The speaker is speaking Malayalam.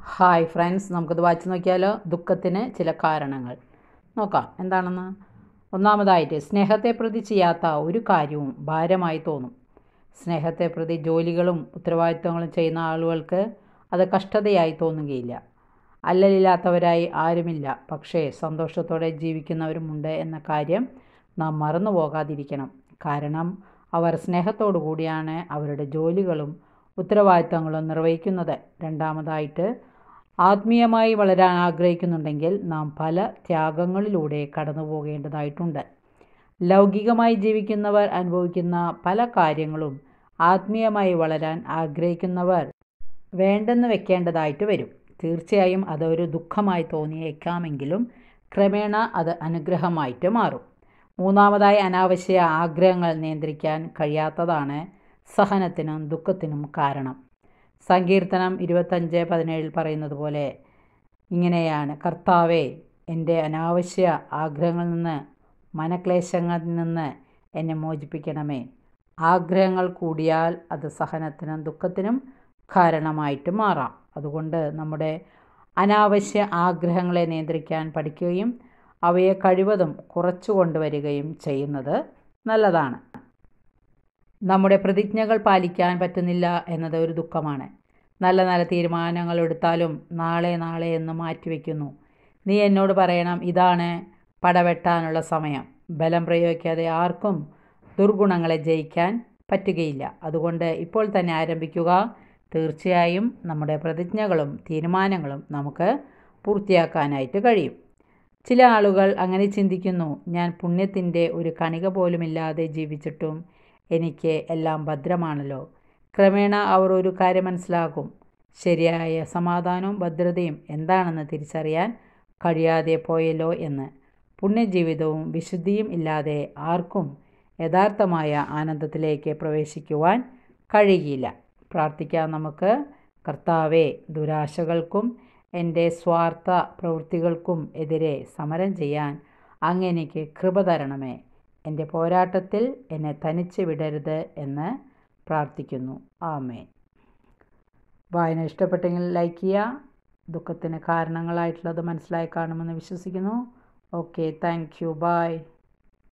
ഹായ് ഫ്രണ്ട്സ്, നമുക്കിത് വായിച്ച് നോക്കിയാലോ. ദുഃഖത്തിന് ചില കാരണങ്ങൾ നോക്കാം എന്താണെന്ന്. ഒന്നാമതായിട്ട്, സ്നേഹത്തെ പ്രതി ചെയ്യാത്ത ഒരു കാര്യവും ഭാരമായി തോന്നും. സ്നേഹത്തെ പ്രതി ജോലികളും ഉത്തരവാദിത്തങ്ങളും ചെയ്യുന്ന ആളുകൾക്ക് അത് കഷ്ടതയായി തോന്നുകയില്ല. അല്ലലില്ലാത്തവരായി ആരുമില്ല, പക്ഷേ സന്തോഷത്തോടെ ജീവിക്കുന്നവരുമുണ്ട് എന്ന കാര്യം നാം മറന്നു പോകാതിരിക്കണം. കാരണം അവർ സ്നേഹത്തോടു കൂടിയാണ് അവരുടെ ജോലികളും ഉത്തരവാദിത്തങ്ങളും നിർവഹിക്കുന്നത്. രണ്ടാമതായിട്ട്, ആത്മീയമായി വളരാൻ ആഗ്രഹിക്കുന്നുണ്ടെങ്കിൽ നാം പല ത്യാഗങ്ങളിലൂടെ കടന്നു പോകേണ്ടതായിട്ടുണ്ട്. ലൗകികമായി ജീവിക്കുന്നവർ അനുഭവിക്കുന്ന പല കാര്യങ്ങളും ആത്മീയമായി വളരാൻ ആഗ്രഹിക്കുന്നവർ വേണ്ടെന്ന് വെക്കേണ്ടതായിട്ട് വരും. തീർച്ചയായും അതൊരു ദുഃഖമായി തോന്നിയേക്കാമെങ്കിലും ക്രമേണ അത് അനുഗ്രഹമായിട്ട് മാറും. മൂന്നാമതായി, അനാവശ്യ ആഗ്രഹങ്ങൾ നിയന്ത്രിക്കാൻ കഴിയാത്തതാണ് സഹനത്തിനും ദുഃഖത്തിനും കാരണം. സങ്കീർത്തനം 25:17 പറയുന്നത് പോലെ ഇങ്ങനെയാണ്: കർത്താവേ, എൻ്റെ അനാവശ്യ ആഗ്രഹങ്ങളിൽ നിന്ന്, മനക്ലേശങ്ങളിൽ നിന്ന് എന്നെ മോചിപ്പിക്കണമേ. ആഗ്രഹങ്ങൾ കൂടിയാൽ അത് സഹനത്തിനും ദുഃഖത്തിനും കാരണമായിട്ട് മാറാം. അതുകൊണ്ട് നമ്മുടെ അനാവശ്യ ആഗ്രഹങ്ങളെ നിയന്ത്രിക്കാൻ പഠിക്കുകയും അവയെ കഴിവതും കുറച്ചു കൊണ്ടുവരികയും ചെയ്യുന്നത് നല്ലതാണ്. നമ്മുടെ പ്രതിജ്ഞകൾ പാലിക്കാൻ പറ്റുന്നില്ല എന്നത് ഒരു ദുഃഖമാണ്. നല്ല നല്ല തീരുമാനങ്ങൾ എടുത്താലും നാളെ നാളെ എന്ന് മാറ്റിവെക്കുന്നു. നീ എന്നോട് പറയണം, ഇതാണ് പടവെട്ടാനുള്ള സമയം. ബലം പ്രയോഗിക്കാതെ ആർക്കും ദുർഗുണങ്ങളെ ജയിക്കാൻ പറ്റുകയില്ല. അതുകൊണ്ട് ഇപ്പോൾ തന്നെ ആരംഭിക്കുക. തീർച്ചയായും നമ്മുടെ പ്രതിജ്ഞകളും തീരുമാനങ്ങളും നമുക്ക് പൂർത്തിയാക്കാനായിട്ട് കഴിയും. ചില ആളുകൾ അങ്ങനെ ചിന്തിക്കുന്നു: ഞാൻ പുണ്യത്തിൻ്റെ ഒരു കണിക പോലുമില്ലാതെ ജീവിച്ചിട്ടും എനിക്ക് എല്ലാം ഭദ്രമാണല്ലോ. ക്രമേണ അവർ ഒരു കാര്യം മനസ്സിലാക്കും: ശരിയായ സമാധാനവും ഭദ്രതയും എന്താണെന്ന് തിരിച്ചറിയാൻ കഴിയാതെ പോയല്ലോ എന്ന്. പുണ്യജീവിതവും വിശുദ്ധിയും ഇല്ലാതെ ആർക്കും യഥാർത്ഥമായ ആനന്ദത്തിലേക്ക് പ്രവേശിക്കുവാൻ കഴിയില്ല. പ്രാർത്ഥിക്കാം നമുക്ക്. കർത്താവേ, ദുരാശകൾക്കും എൻ്റെ സ്വാർത്ഥ പ്രവൃത്തികൾക്കും എതിരെ സമരം ചെയ്യാൻ അങ്ങ് എനിക്ക് കൃപ തരണമേ. എൻ്റെ പോരാട്ടത്തിൽ എന്നെ തനിച്ച് വിടരുത് എന്ന് പ്രാർത്ഥിക്കുന്നു. ആമേൻ. വായന ഇഷ്ടപ്പെട്ടെങ്കിൽ ലൈക്ക് ചെയ്യുക. ദുഃഖത്തിന് കാരണങ്ങളായിട്ടുള്ളത് മനസ്സിലായി കാണുമെന്ന് വിശ്വസിക്കുന്നു. Okay, thank you, by.